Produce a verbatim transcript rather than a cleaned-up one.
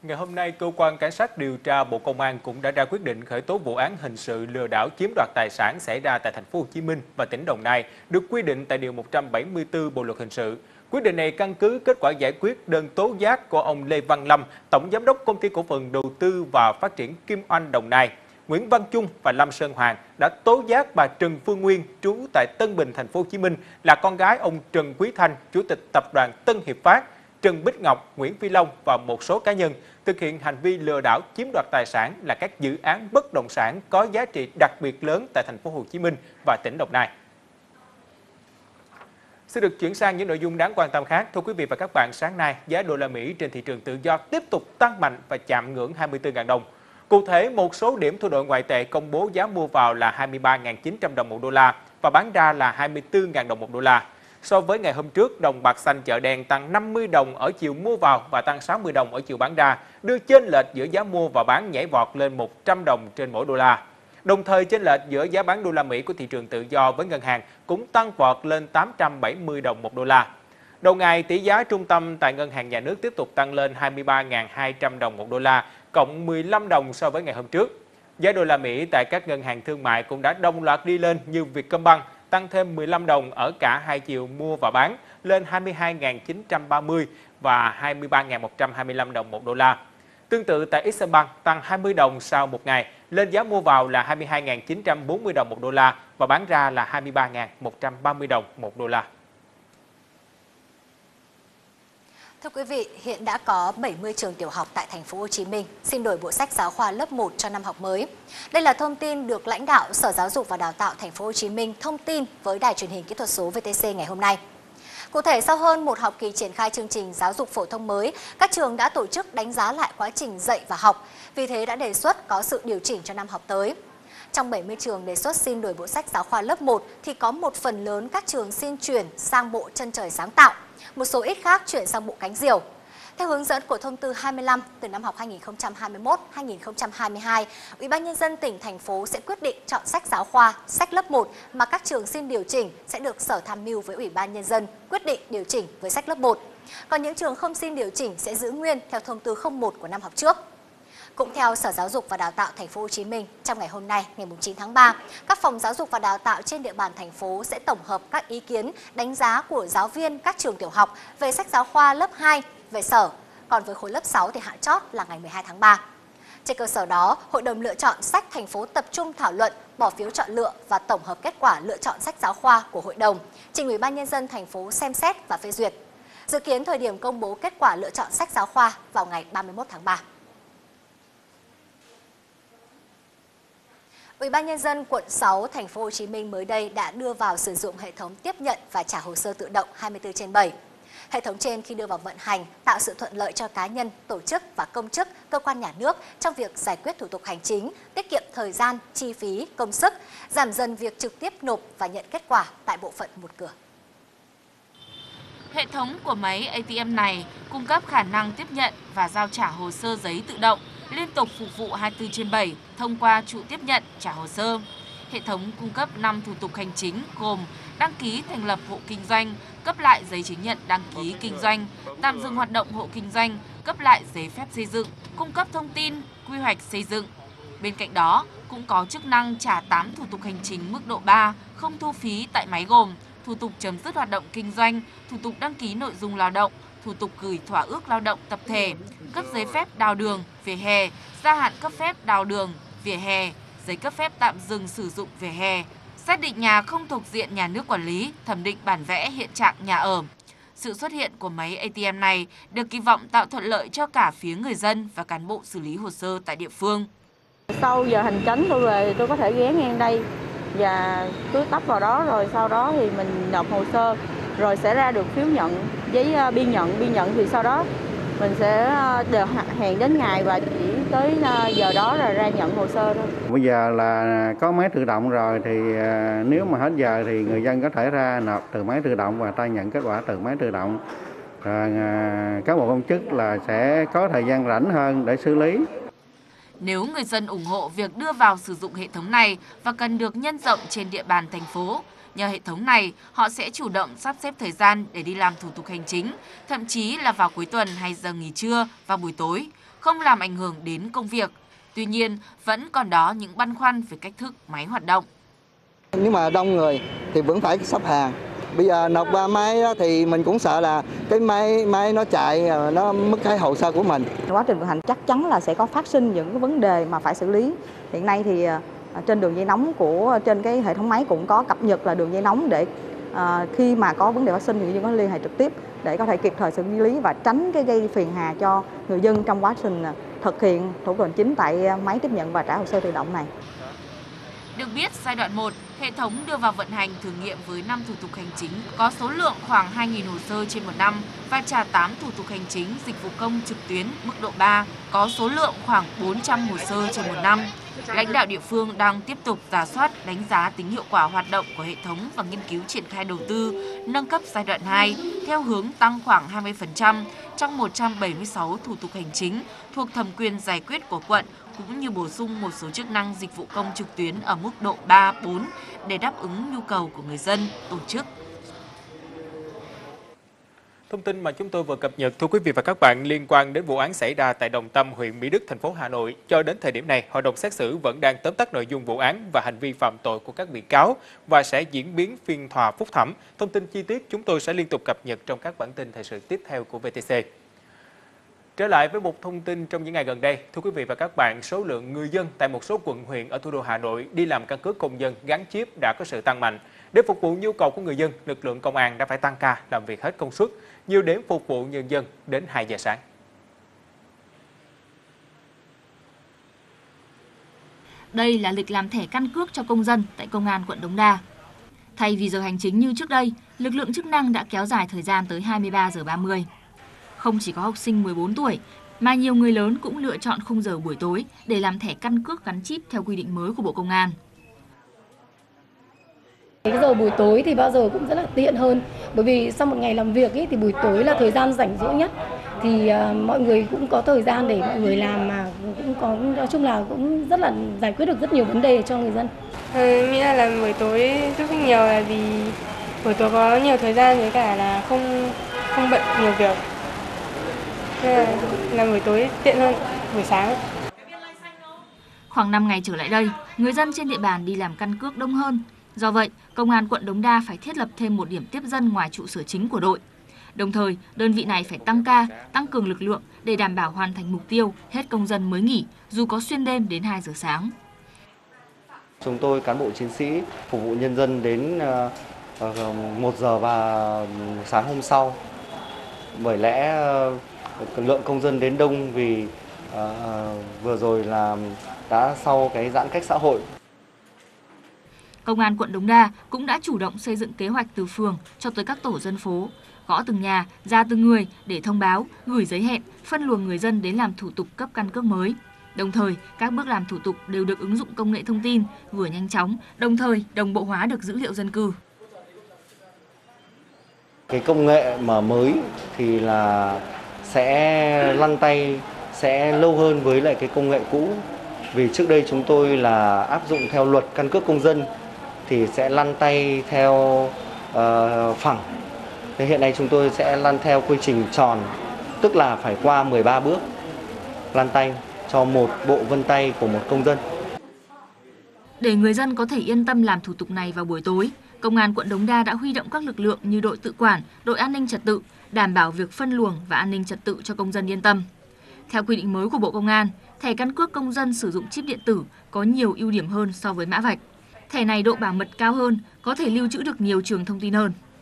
Ngày hôm nay, Cơ quan Cảnh sát điều tra Bộ Công an cũng đã ra quyết định khởi tố vụ án hình sự lừa đảo chiếm đoạt tài sản xảy ra tại thành phố Hồ Chí Minh và tỉnh Đồng Nai, được quy định tại điều một trăm bảy mươi tư Bộ luật hình sự. Quyết định này căn cứ kết quả giải quyết đơn tố giác của ông Lê Văn Lâm, Tổng Giám đốc Công ty Cổ phần Đầu tư và Phát triển Kim Oanh Đồng Nai, Nguyễn Văn Trung và Lâm Sơn Hoàng đã tố giác bà Trần Phương Nguyên, trú tại Tân Bình, thành phố Hồ Chí Minh, là con gái ông Trần Quý Thanh, Chủ tịch Tập đoàn Tân Hiệp Phát, Trần Bích Ngọc, Nguyễn Phi Long và một số cá nhân thực hiện hành vi lừa đảo chiếm đoạt tài sản là các dự án bất động sản có giá trị đặc biệt lớn tại thành phố Hồ Chí Minh và tỉnh Đồng Nai. Sẽ được chuyển sang những nội dung đáng quan tâm khác. Thưa quý vị và các bạn, sáng nay giá đô la Mỹ trên thị trường tự do tiếp tục tăng mạnh và chạm ngưỡng hai mươi tư nghìn đồng. Cụ thể, một số điểm thu đổi ngoại tệ công bố giá mua vào là hai mươi ba nghìn chín trăm đồng một đô la và bán ra là hai mươi tư nghìn đồng một đô la. So với ngày hôm trước, đồng bạc xanh chợ đen tăng năm mươi đồng ở chiều mua vào và tăng sáu mươi đồng ở chiều bán ra, đưa chênh lệch giữa giá mua và bán nhảy vọt lên một trăm đồng trên mỗi đô la. Đồng thời, chênh lệch giữa giá bán đô la Mỹ của thị trường tự do với ngân hàng cũng tăng vọt lên tám trăm bảy mươi đồng một đô la. Đầu ngày, tỷ giá trung tâm tại ngân hàng nhà nước tiếp tục tăng lên hai mươi ba nghìn hai trăm đồng một đô la, cộng mười lăm đồng so với ngày hôm trước. Giá đô la Mỹ tại các ngân hàng thương mại cũng đã đồng loạt đi lên như Vietcombank, tăng thêm mười lăm đồng ở cả hai chiều mua và bán lên hai mươi hai nghìn chín trăm ba mươi và hai mươi ba nghìn một trăm hai mươi lăm đồng một đô la. Tương tự tại Eximbank tăng hai mươi đồng sau một ngày, lên giá mua vào là hai mươi hai nghìn chín trăm bốn mươi đồng một đô la và bán ra là hai mươi ba nghìn một trăm ba mươi đồng một đô la. Thưa quý vị, hiện đã có bảy mươi trường tiểu học tại thành phố Hồ Chí Minh xin đổi bộ sách giáo khoa lớp một cho năm học mới. Đây là thông tin được lãnh đạo Sở Giáo dục và Đào tạo thành phố Hồ Chí Minh thông tin với Đài Truyền hình Kỹ thuật số vê tê xê ngày hôm nay. Cụ thể, sau hơn một học kỳ triển khai chương trình giáo dục phổ thông mới, các trường đã tổ chức đánh giá lại quá trình dạy và học, vì thế đã đề xuất có sự điều chỉnh cho năm học tới. Trong bảy mươi trường đề xuất xin đổi bộ sách giáo khoa lớp một thì có một phần lớn các trường xin chuyển sang bộ Chân trời sáng tạo, một số ít khác chuyển sang bộ Cánh diều. Theo hướng dẫn của thông tư hai mươi lăm, từ năm học hai nghìn không trăm hai mươi mốt đến hai nghìn không trăm hai mươi hai, Ủy ban Nhân dân tỉnh, thành phố sẽ quyết định chọn sách giáo khoa, sách lớp một mà các trường xin điều chỉnh sẽ được Sở tham mưu với Ủy ban Nhân dân quyết định điều chỉnh với sách lớp một. Còn những trường không xin điều chỉnh sẽ giữ nguyên theo thông tư không một của năm học trước. Cũng theo Sở Giáo dục và Đào tạo thành phố Hồ Chí Minh, trong ngày hôm nay, ngày chín tháng ba, các phòng giáo dục và đào tạo trên địa bàn thành phố sẽ tổng hợp các ý kiến, đánh giá của giáo viên các trường tiểu học về sách giáo khoa lớp hai về Sở, còn với khối lớp sáu thì hạn chót là ngày mười hai tháng ba. Trên cơ sở đó, Hội đồng lựa chọn sách thành phố tập trung thảo luận, bỏ phiếu chọn lựa và tổng hợp kết quả lựa chọn sách giáo khoa của hội đồng, trình Ủy ban Nhân dân thành phố xem xét và phê duyệt. Dự kiến thời điểm công bố kết quả lựa chọn sách giáo khoa vào ngày ba mươi mốt tháng ba. Ủy ban Nhân dân quận sáu thành phố Hồ Chí Minh mới đây đã đưa vào sử dụng hệ thống tiếp nhận và trả hồ sơ tự động hai mươi tư trên bảy. Hệ thống trên khi đưa vào vận hành tạo sự thuận lợi cho cá nhân, tổ chức và công chức, cơ quan nhà nước trong việc giải quyết thủ tục hành chính, tiết kiệm thời gian, chi phí, công sức, giảm dần việc trực tiếp nộp và nhận kết quả tại bộ phận một cửa. Hệ thống của máy a tê em này cung cấp khả năng tiếp nhận và giao trả hồ sơ giấy tự động, liên tục phục vụ hai mươi tư trên bảy thông qua trụ tiếp nhận trả hồ sơ. Hệ thống cung cấp năm thủ tục hành chính gồm đăng ký thành lập hộ kinh doanh, cấp lại giấy chứng nhận đăng ký kinh doanh, tạm dừng hoạt động hộ kinh doanh, cấp lại giấy phép xây dựng, cung cấp thông tin, quy hoạch xây dựng. Bên cạnh đó, cũng có chức năng trả tám thủ tục hành chính mức độ ba, không thu phí tại máy gồm thủ tục chấm dứt hoạt động kinh doanh, thủ tục đăng ký nội dung lao động, thủ tục gửi thỏa ước lao động tập thể, cấp giấy phép đào đường, vỉa hè, gia hạn cấp phép đào đường, vỉa hè, giấy cấp phép tạm dừng sử dụng vỉa hè, xác định nhà không thuộc diện nhà nước quản lý, thẩm định bản vẽ hiện trạng nhà ở. Sự xuất hiện của máy a tê em này được kỳ vọng tạo thuận lợi cho cả phía người dân và cán bộ xử lý hồ sơ tại địa phương. Sau giờ hành chánh tôi về tôi có thể ghé ngang đây và cứ tấp vào đó, rồi sau đó thì mình nộp hồ sơ, rồi sẽ ra được phiếu nhận, giấy biên nhận, biên nhận thì sau đó mình sẽ được hẹn đến ngày và chỉ tới giờ đó rồi ra nhận hồ sơ thôi. Bây giờ là có máy tự động rồi thì nếu mà hết giờ thì người dân có thể ra nộp từ máy tự động và ta nhận kết quả từ máy tự động. Rồi các bộ công chức là sẽ có thời gian rảnh hơn để xử lý. Nếu người dân ủng hộ việc đưa vào sử dụng hệ thống này và cần được nhân rộng trên địa bàn thành phố, nhờ hệ thống này, họ sẽ chủ động sắp xếp thời gian để đi làm thủ tục hành chính, thậm chí là vào cuối tuần hay giờ nghỉ trưa, vào buổi tối, không làm ảnh hưởng đến công việc. Tuy nhiên, vẫn còn đó những băn khoăn về cách thức máy hoạt động. Nếu mà đông người thì vẫn phải sắp hàng. Bây giờ nộp qua máy thì mình cũng sợ là cái máy máy nó chạy, nó mất cái hồ sơ của mình. Quá trình vận hành chắc chắn là sẽ có phát sinh những cái vấn đề mà phải xử lý. Hiện nay thì trên đường dây nóng của trên cái hệ thống máy cũng có cập nhật là đường dây nóng để à, khi mà có vấn đề phát sinh thì người dân có liên hệ trực tiếp để có thể kịp thời xử lý và tránh cái gây phiền hà cho người dân trong quá trình thực hiện thủ tục hành chính tại máy tiếp nhận và trả hồ sơ tự động này. Được biết, giai đoạn một, hệ thống đưa vào vận hành thử nghiệm với năm thủ tục hành chính có số lượng khoảng hai nghìn hồ sơ trên một năm và trả tám thủ tục hành chính dịch vụ công trực tuyến mức độ ba có số lượng khoảng bốn trăm hồ sơ trên một năm. Lãnh đạo địa phương đang tiếp tục rà soát, đánh giá tính hiệu quả hoạt động của hệ thống và nghiên cứu triển khai đầu tư, nâng cấp giai đoạn hai theo hướng tăng khoảng hai mươi phần trăm trong một trăm bảy mươi sáu thủ tục hành chính thuộc thẩm quyền giải quyết của quận, cũng như bổ sung một số chức năng dịch vụ công trực tuyến ở mức độ ba, bốn để đáp ứng nhu cầu của người dân, tổ chức. Thông tin mà chúng tôi vừa cập nhật, thưa quý vị và các bạn, liên quan đến vụ án xảy ra tại Đồng Tâm, huyện Mỹ Đức, thành phố Hà Nội. Cho đến thời điểm này, hội đồng xét xử vẫn đang tóm tắt nội dung vụ án và hành vi phạm tội của các bị cáo và sẽ diễn biến phiên tòa phúc thẩm. Thông tin chi tiết chúng tôi sẽ liên tục cập nhật trong các bản tin thời sự tiếp theo của vê tê xê. Trở lại với một thông tin trong những ngày gần đây, thưa quý vị và các bạn, số lượng người dân tại một số quận huyện ở thủ đô Hà Nội đi làm căn cước công dân gắn chip đã có sự tăng mạnh. Để phục vụ nhu cầu của người dân, lực lượng công an đã phải tăng ca làm việc hết công suất, nhiều điểm phục vụ nhân dân đến hai giờ sáng. Đây là lịch làm thẻ căn cước cho công dân tại Công an quận Đống Đa. Thay vì giờ hành chính như trước đây, lực lượng chức năng đã kéo dài thời gian tới hai mươi ba giờ ba mươi. Không chỉ có học sinh mười bốn tuổi, mà nhiều người lớn cũng lựa chọn khung giờ buổi tối để làm thẻ căn cước gắn chip theo quy định mới của Bộ Công an. Cái giờ buổi tối thì bao giờ cũng rất là tiện hơn, bởi vì sau một ngày làm việc ý, thì buổi tối là thời gian rảnh rỗi nhất, thì uh, mọi người cũng có thời gian để mọi người làm, mà cũng có, nói chung là cũng rất là giải quyết được rất nhiều vấn đề cho người dân. Ừ, nghĩa là làm buổi tối giúp ích nhiều là vì buổi tối có nhiều thời gian với cả là không không bận nhiều việc, nên là làm buổi tối tiện hơn buổi sáng. Khoảng năm ngày trở lại đây, người dân trên địa bàn đi làm căn cước đông hơn. Do vậy, Công an quận Đống Đa phải thiết lập thêm một điểm tiếp dân ngoài trụ sở chính của đội. Đồng thời, đơn vị này phải tăng ca, tăng cường lực lượng để đảm bảo hoàn thành mục tiêu hết công dân mới nghỉ, dù có xuyên đêm đến hai giờ sáng. Chúng tôi cán bộ chiến sĩ phục vụ nhân dân đến một giờ và sáng hôm sau. Bởi lẽ lượng công dân đến đông vì vừa rồi là đã sau cái giãn cách xã hội. Công an quận Đống Đa cũng đã chủ động xây dựng kế hoạch từ phường cho tới các tổ dân phố, gõ từng nhà, ra từng người để thông báo, gửi giấy hẹn, phân luồng người dân đến làm thủ tục cấp căn cước mới. Đồng thời, các bước làm thủ tục đều được ứng dụng công nghệ thông tin, vừa nhanh chóng, đồng thời đồng bộ hóa được dữ liệu dân cư. Cái công nghệ mà mới thì là sẽ lăn tay, sẽ lâu hơn với lại cái công nghệ cũ. Vì trước đây chúng tôi là áp dụng theo luật căn cước công dân thì sẽ lăn tay theo uh, phẳng. Thế hiện nay chúng tôi sẽ lăn theo quy trình tròn, tức là phải qua mười ba bước lăn tay cho một bộ vân tay của một công dân. Để người dân có thể yên tâm làm thủ tục này vào buổi tối, Công an quận Đống Đa đã huy động các lực lượng như đội tự quản, đội an ninh trật tự, đảm bảo việc phân luồng và an ninh trật tự cho công dân yên tâm. Theo quy định mới của Bộ Công an, thẻ căn cước công dân sử dụng chip điện tử có nhiều ưu điểm hơn so với mã vạch. Thẻ này độ bảo mật cao hơn, có thể lưu trữ được nhiều trường thông tin hơn.